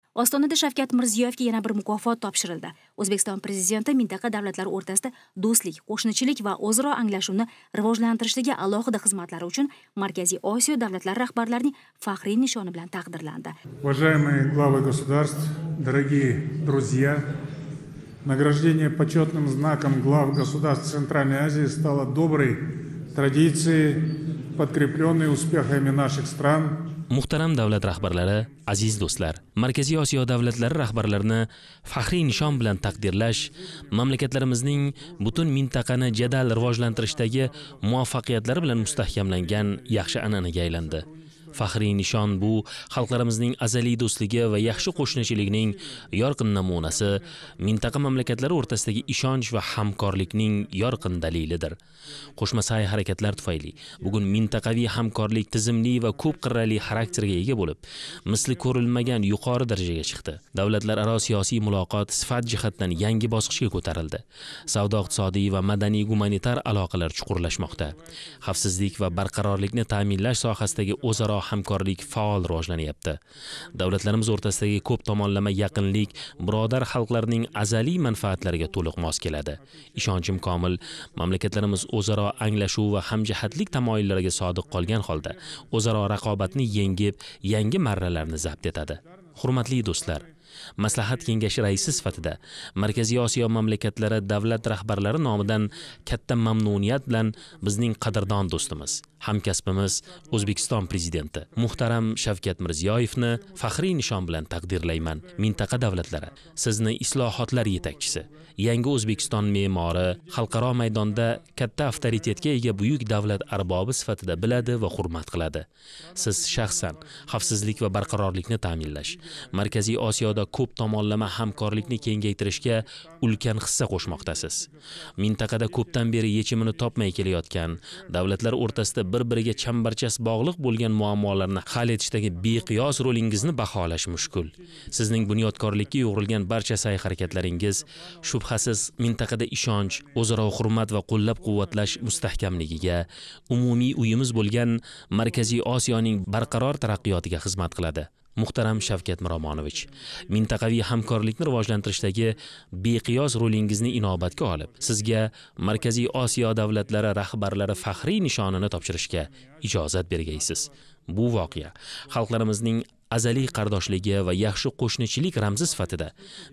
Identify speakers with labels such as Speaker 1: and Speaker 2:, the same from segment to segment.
Speaker 1: Ostonada Shavkat Mirziyoyevga yana bir mukofot topshirildi. O'zbekiston prezidenti mintaqa davlatlari o'rtasida do'stlik, qo'shnichilik va o'zaro anglashuvni rivojlantirishdagi alohida xizmatlari uchun Markaziy Osiyo davlatlari rahbarlarining faxriy nishoni bilan taqdirlandi.
Speaker 2: Уважаемые главы государств, дорогие друзья, награждение почетным знаком глав государств Центральной Азии стало доброй традицией, подкрепленной успехами наших стран.
Speaker 3: Muhtaram davlat rahbarlari, aziz do'stlar, Markaziy Osiyo davlatlari rahbarlarini faxriy nishon bilan taqdirlash mamlakatlarimizning butun mintaqani jadal rivojlantirishdagi muvaffaqiyatlari bilan mustahkamlangan yaxshi an'anaga aylandi. Faxriy nishon bu xalqlarimizning azaliy do'stligi va yaxshi qo'shnichiligining yorqin namunasi, mintaqa mamlakatlari o'rtasidagi ishonch va hamkorlikning yorqin dalilidir. Qo'shma sa'y harakatlar tufayli bugun mintaqaviy hamkorlik tizimli va ko'p qirrali xarakterga ega bo'lib, misli ko'rilmagan yuqori darajaga chiqdi. Davlatlararo siyosiy muloqot sifat jihatdan yangi bosqichga ko'tarildi. Savdo-iqtisodiy va madaniy-gumanitar aloqalar chuqurlashmoqda. Xavfsizlik va barqarorlikni ta'minlash sohasidagi o'zaro hamkorlik faol rivojlanyapti. Davlatlarimiz o'rtasidagi ko'p tomonlama yaqinlik birodar xalqlarning azaliy manfaatlariga to'liq mos keladi. Ishonchim komil, mamlakatlarimiz o'zaro anglashuv va hamjihatlik tamoyillariga sodiq qolgan holda o'zaro raqobatni yengib, yangi marralarni zabt etadi. Hurmatli do'stlar, Maslahat kengashi raisi sifatida Markaziy Osiyo mamlakatlari davlat rahbarlari nomidan katta mamnuniyat bilan bizning qadrdon do'stimiz, hamkasbimiz O'zbekiston prezidenti muhtaram Shavkat Mirziyoyevni faxriy nishon bilan taqdirlayman. Mintaqa davlatlari sizni islohotlar yetakchisi, yangi O'zbekiston me'mori, xalqaro maydonda katta avtoritetga ega buyuk davlat arbobi sifatida biladi va hurmat qiladi. Siz shaxsan xavfsizlik va barqarorlikni ta'minlash, Markaziy Osiyoda ko'p tomonlama hamkorlikni kengaytirishga ulkan hissa qo'shmoqdasiz. Mintaqada ko'pdan beri yechimini topmay kelayotgan, davlatlar o'rtasida bir-biriga chambarchas bog'liq bo'lgan muammolarni hal etishdagi beqiyos rolingizni baholash mushkul. Sizning bunyodkorlikka yo'g'rilgan barcha sa'y-harakatlaringiz shubhasiz mintaqada ishonch, o'zaro hurmat va qo'llab-quvvatlash mustahkamligiga, umumiy uyimiz bo'lgan Markaziy Osiyoning barqaror taraqqiyotiga xizmat qiladi. Muhtaram Shavkat Miromonovich, mintaqaviy hamkorlikni rivojlantirishdagi beqiyos rolingizni inobatga olib, sizga Markaziy Osiyo davlatlari rahbarlari faxriy nishonini topshirishga ijozat bergaysiz. Bu voqea xalqlarimizning azaliy qardoshligi va yaxshi qo'shnichilik ramzi sifatida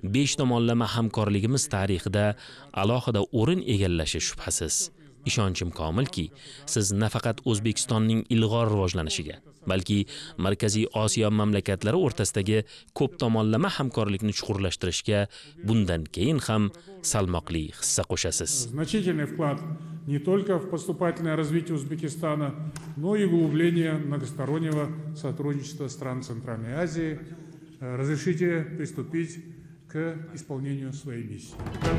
Speaker 3: 5 tomonlama hamkorligimiz tarixida alohida o'rin egallashi shubhasiz. Ishonchim komilki, siz nafaqat O'zbekistonning ilg'or rivojlanishiga, balki Markaziy Osiyo mamlakatlari o'rtasidagi ko'p tomonlama hamkorlikni chuqurlashtirishga bundan keyin ham salmoqli hissa qo'shasiz.
Speaker 2: Значительный вклад не только в поступательное развитие Узбекистана, но и в углубление многостороннего сотрудничества стран Центральной Азии. Разрешите приступить к исполнению своей миссии.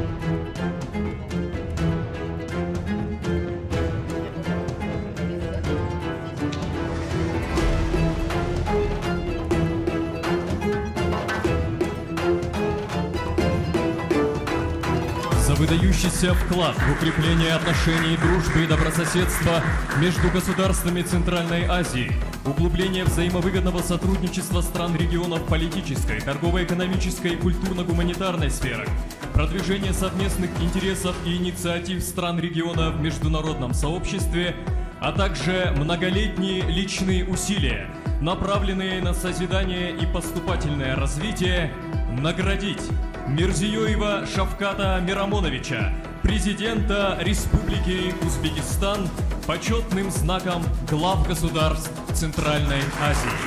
Speaker 4: За выдающийся вклад в укрепление отношений дружбы и добрососедства между государствами Центральной Азии, углубление взаимовыгодного сотрудничества стран регионов в политической, торгово-экономической и культурно-гуманитарной сферах, продвижение совместных интересов и инициатив стран региона в международном сообществе, а также многолетние личные усилия, направленные на созидание и поступательное развитие, наградить Мирзиёева Шавката Мирамоновича, президента Республики Узбекистан, почетным знаком глав государств Центральной Азии.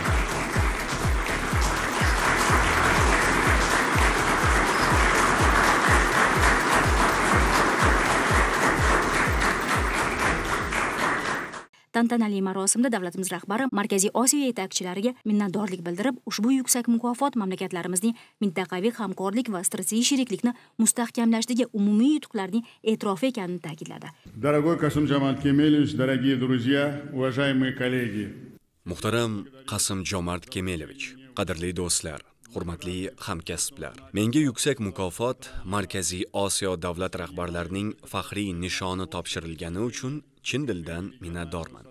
Speaker 1: Tantanali marosimda davlatimiz rahbari Markaziy Osiyo yetakchilariga minnatdorlik bildirib, ushbu yuksak mukofot mamlakatlarimizning mintaqaviy hamkorlik va strategik sheriklikni mustahkamlashdagi umumiy yutuqlarning e'tirofi ekanini ta'kidladi.
Speaker 5: Дорогой Касым-Жомарт Кемелевич, дорогие друзья, уважаемые коллеги.
Speaker 6: Muhtaram Qasim-Jomart Kemelovich, qadrli do'stlar, hurmatli hamkasblar. Menga yuksak mukofot Markaziy Osiyo davlat rahbarlarining faxriy nishoni topshirilgani uchun chin dildan minnatdorman.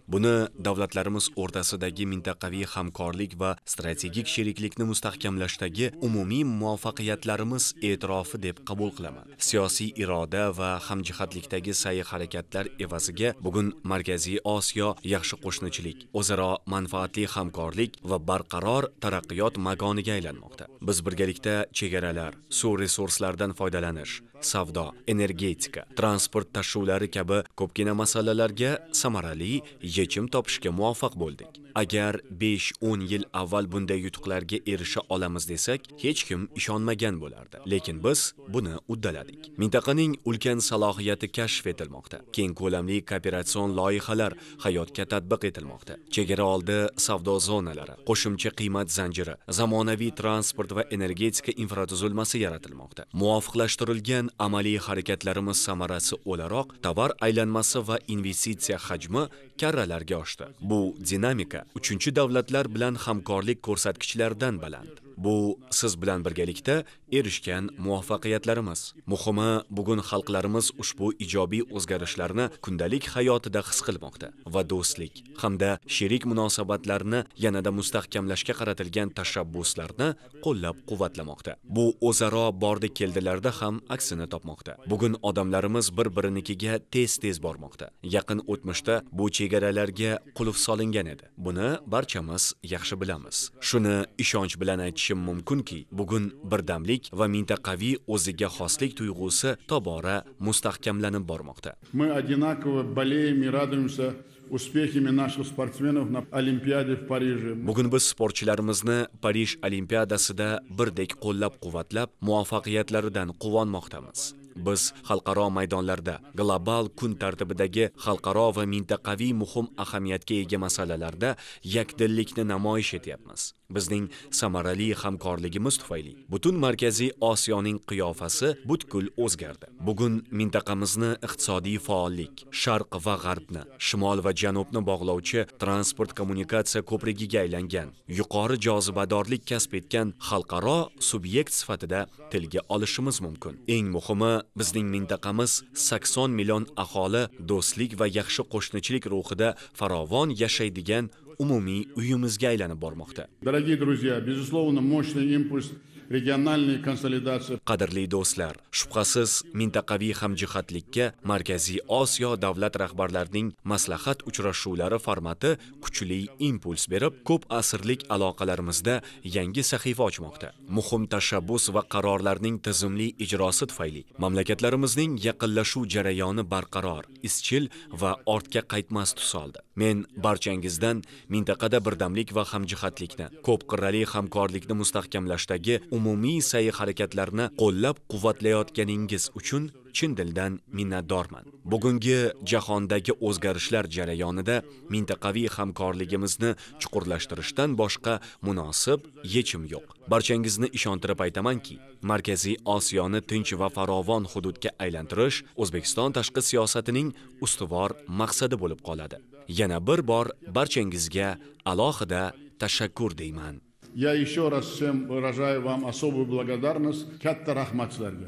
Speaker 6: Buni davlatlarimiz o'rtasidagi mintaqaviy hamkorlik va strategik sheriklikni mustahkamlashdagi umumiy muvaffaqiyatlarimiz e'tirofi deb qabul qilaman. Siyosiy iroda va hamjihatlikdagi sa'y-harakatlar evaziga bugun Markaziy Osiyo yaxshi qo'shnichilik, o'zaro manfaatli hamkorlik va barqaror taraqqiyot makoniga aylanmoqda. Biz birgalikda chegaralar, suv resurslaridan foydalanish, savdo, energetika, transport tashuvlari kabi ko'pgina masalalarga samarali yechim topishga muvaffaq bo'ldik. Agar 5-10 yil avval bunday yutuqlarga erisha olamiz desak, hech kim ishonmagan bo'lardi. Lekin biz buni uddaladik. Mintaqaning ulkan salohiyati kashf etilmoqda. Keng ko'lamli kooperatsion loyihalar hayotga tatbiq etilmoqda. Chegara oldi savdo zonalari, qo'shimcha qiymat zanjiri, zamonaviy transport va energetika infratuzilmasi yaratilmoqda. Muvofiqlashtirilgan amaliy harakatlarimiz samarasi o'laroq tovar aylanmasi va investitsiya hajmi karralarga oshdi. Bu dinamika 3-davlatlar bilan hamkorlik ko'rsatkichlaridan baland. Bu siz bilan birgalikda erishgan muvaffaqiyatlarimiz. Muhimi, bugun xalqlarimiz ushbu ijobiy o'zgarishlarni kundalik hayotida his qilmoqda va do'stlik hamda sherik munosabatlarni yanada mustahkamlashga qaratilgan tashabbuslarni qo'llab-quvvatlamoqda. Bu o'zaro bordi-keldilarda ham aksini topmoqda. Bugun odamlarimiz bir-birinikiga tez-tez bormoqda. Yaqin o'tmishda bu chegaralarga qulf solingan edi. Buni barchamiz yaxshi bilamiz. Shuni ishonch bilan aytishim mumkinki, bugun birdamlik va mintaqaviy o'ziga xoslik tuyg'usi tobora mustahkamlanib bormoqda.
Speaker 5: Мы одинаково болеем и радуемся успехами наших спортсменов на Олимпиаде в Париже.
Speaker 6: Bugun biz sportchilarimizni Parij Olimpiadasida birdek qo'llab-quvvatlab, muvaffaqiyatlaridan quvonmoqdamiz. Biz xalqaro maydonlarda, global kun tartibidagi xalqaro va mintaqaviy muhim ahamiyatga ega masalalarda yakdillikni namoyish etyapmiz. Bizning samarali hamkorligimiz tufayli butun Markaziy Osiyoning qiyofasi butkul o'zgardi. Bugun mintaqamizni iqtisodiy faollik, sharq va g'arbni, shimol va janubni bog'lovchi transport kommunikatsiya ko'prigiga aylangan, yuqori jozibadorlik kasb etgan xalqaro subyekt sifatida tilga olishimiz mumkin. Eng muhimi, bizning mintaqamiz 80 million aholi do'stlik va yaxshi qo'shnichilik ruhida farovon yashaydigan umumiy uyimizga aylanib bormoqda.
Speaker 5: Дорогие друзья, безусловно, мощный импульс regionalniy konsolidatsiya.
Speaker 6: Qadrli do'stlar, shubhasiz mintaqaviy hamjihatlikka Markaziy Osiyo davlat rahbarlarining maslahat uchrashuvlari formati kuchli impuls berib, ko'p asrlik aloqalarimizda yangi sahifa ochmoqda. Muhim tashabbus va qarorlarning tizimli ijrosi tufayli mamlakatlarimizning yaqinlashuv jarayoni barqaror, izchil va ortga qaytmas tus oldi. Men barchangizdan mintaqada birdamlik va hamjihatlikni, ko'p qirrali hamkorlikni mustahkamlashdagi umumiy sa'y-harakatlarni qo'llab-quvvatlayotganingiz uchun chin dildan minnatdorman. Bugungi jahondagi o'zgarishlar jarayonida mintaqaviy hamkorligimizni chuqurlashtirishdan boshqa munosib yechim yo'q. Barchangizni ishontirib aytamanki, Markaziy Osiyoni tinch va farovon hududga aylantirish O'zbekiston tashqi siyosatining ustuvor maqsadi bo'lib qoladi. Yana bir bor barchangizga alohida tashakkur deyman.
Speaker 5: Я еще раз всем выражаю вам особую благодарность. Katta rahmat sizlarga.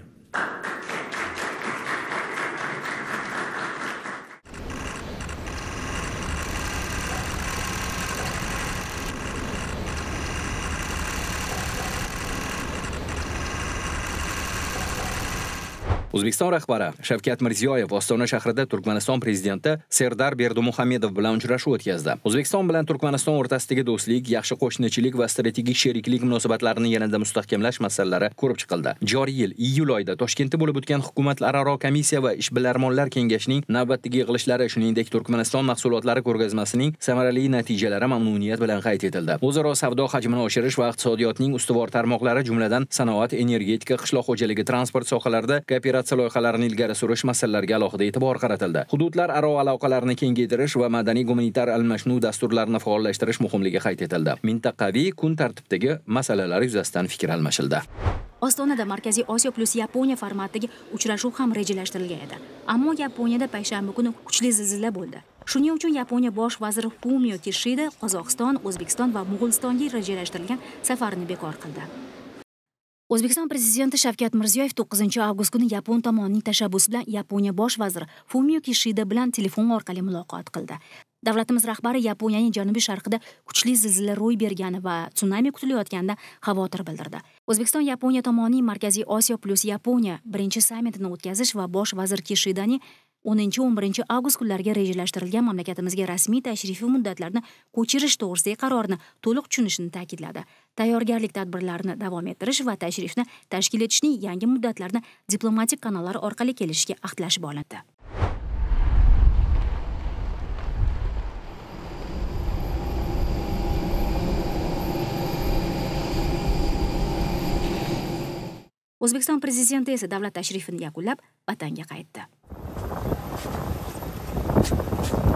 Speaker 7: O'zbekiston rahbari Shavkat Mirziyoyev Ostona shahrida Turkmaniston prezidenti Serdar Berdimuhamedov bilan uchrashuv o'tkazdi. O'zbekiston bilan Turkmaniston o'rtasidagi do'stlik, yaxshi qo'shnichilik va strategik sheriklik munosabatlarini yanada mustahkamlash masalalari ko'rib chiqildi. Joriy yil iyul oyida Toshkentda bo'lib o'tgan hukumatlararo komissiya va ishbilarmonlar kengashining navbatdagi yig'ilishlari, shuningdek Turkmaniston mahsulotlari ko'rgazmasining samarali natijalari mamnuniyat bilan qayd etildi. O'zaro savdo hajmini oshirish va iqtisodiyotning ustuvor tarmoqlari, jumladan sanoat, energetika, qishloq xo'jaligi, transport sohalarida kooperatsiya loyihalarini ilgari surish masalalariga alohida e'tibor qaratildi. Hududlararo aloqalarni kengaytirish va madaniy gumanitar almashinuv dasturlarini faollashtirish muhimligi qayd etildi. Mintaqaviy kun tartibidagi masalalar yuzasidan fikr almashildi.
Speaker 1: Ostonada Markaziy Osiyo plus Yaponiya formatidagi uchrashuv ham rejalashtirilgan edi. Ammo Yaponiyada payshanba kuni kuchli zilzila bo'ldi. Shuning uchun Yaponiya bosh vaziri Fumio Kishida Qozog'iston, O'zbekiston va Mo'g'ulistonga rejalashtirilgan safarini bekor qildi. O'zbekiston prezidenti Shavkat Mirziyoyev 9-avgust kuni Yapon tomonining tashabbusi bilan Yaponiya bosh vaziri Fumio Kishida bilan telefon orqali muloqot qildi. Davlatimiz rahbari Yaponiyaning janubiy sharqida kuchli zilzila ro'y bergani va tsunami kutilayotganida xavotir bildirdi. O'zbekiston Yaponiya tomonining Markaziy Osiyo plus Yaponiya birinchi sammitini o'tkazish va bosh vazir Kishidaning 10-11 avgust kunlariga rejalashtirilgan mamlakatimizga rasmiy tashrifi muddatlarini ko'chirish to'g'risidagi qarorni to'liq tushunishini ta'kidladi. Tayyorgarlik tadbirlarini davom ettirish va tashrifni tashkil etishning yangi muddatlarini diplomatik kanallar orqali kelishga ahdlashib olindi. O'zbekiston prezidenti esa davlat tashrifini yakunlab, vatanga qaytdi.